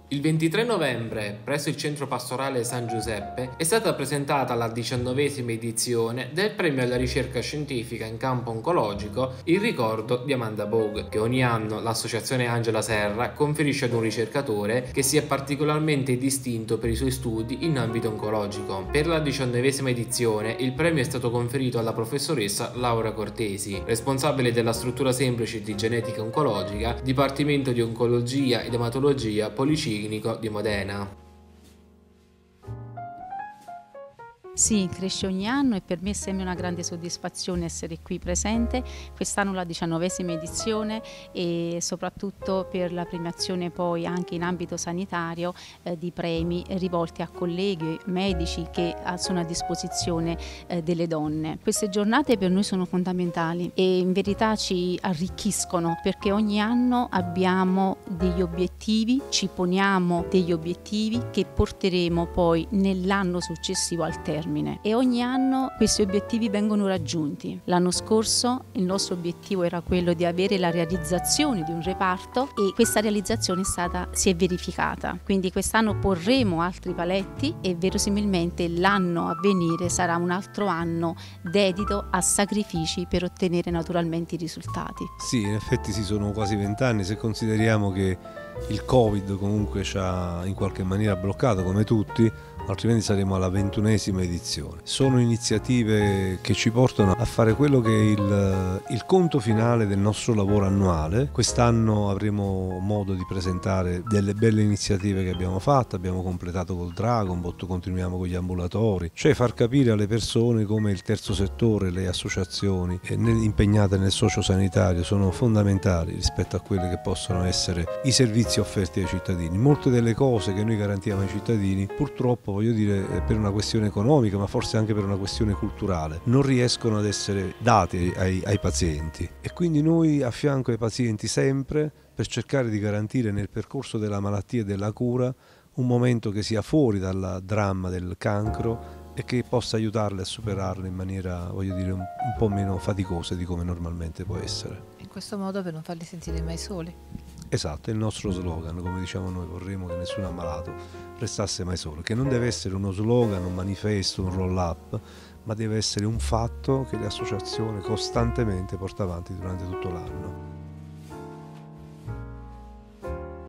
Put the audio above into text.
Il 23 novembre, presso il Centro Pastorale San Giuseppe, è stata presentata la 19ª edizione del Premio alla ricerca scientifica in campo oncologico Il ricordo di Amanda Bogue, che ogni anno l'associazione Angela Serra conferisce ad un ricercatore che si è particolarmente distinto per i suoi studi in ambito oncologico. Per la 19ª edizione il premio è stato conferito alla professoressa Laura Cortesi, responsabile della struttura semplice di genetica oncologica, Dipartimento di Oncologia ed Ematologia Policlinico di Modena. Sì, cresce ogni anno e per me è sempre una grande soddisfazione essere qui presente. Quest'anno la 19ª edizione e soprattutto per la premiazione poi anche in ambito sanitario di premi rivolti a colleghi medici che sono a disposizione delle donne. Queste giornate per noi sono fondamentali e in verità ci arricchiscono perché ogni anno abbiamo degli obiettivi, ci poniamo degli obiettivi che porteremo poi nell'anno successivo al termine. E ogni anno questi obiettivi vengono raggiunti. L'anno scorso il nostro obiettivo era quello di avere la realizzazione di un reparto e questa realizzazione si è verificata. Quindi quest'anno porremo altri paletti e verosimilmente l'anno a venire sarà un altro anno dedito a sacrifici per ottenere naturalmente i risultati. Sì, in effetti sono quasi 20 anni, se consideriamo che il Covid comunque ci ha in qualche maniera bloccato come tutti, altrimenti saremo alla 21ª edizione. Sono iniziative che ci portano a fare quello che è il conto finale del nostro lavoro annuale. Quest'anno avremo modo di presentare delle belle iniziative che abbiamo fatto, abbiamo completato col Dragonbot, continuiamo con gli ambulatori, cioè far capire alle persone come il terzo settore, le associazioni impegnate nel sociosanitario sono fondamentali rispetto a quelle che possono essere i servizi offerti ai cittadini. Molte delle cose che noi garantiamo ai cittadini purtroppo, voglio dire, per una questione economica ma forse anche per una questione culturale non riescono ad essere date ai pazienti e quindi noi a fianco ai pazienti sempre per cercare di garantire nel percorso della malattia e della cura un momento che sia fuori dal dramma del cancro e che possa aiutarle a superarlo in maniera, voglio dire, un po' meno faticosa di come normalmente può essere. In questo modo per non farli sentire mai soli. Esatto, è il nostro slogan, come diciamo noi, vorremmo che nessun ammalato restasse mai solo, che non deve essere uno slogan, un manifesto, un roll up, ma deve essere un fatto che le associazioni costantemente porta avanti durante tutto l'anno.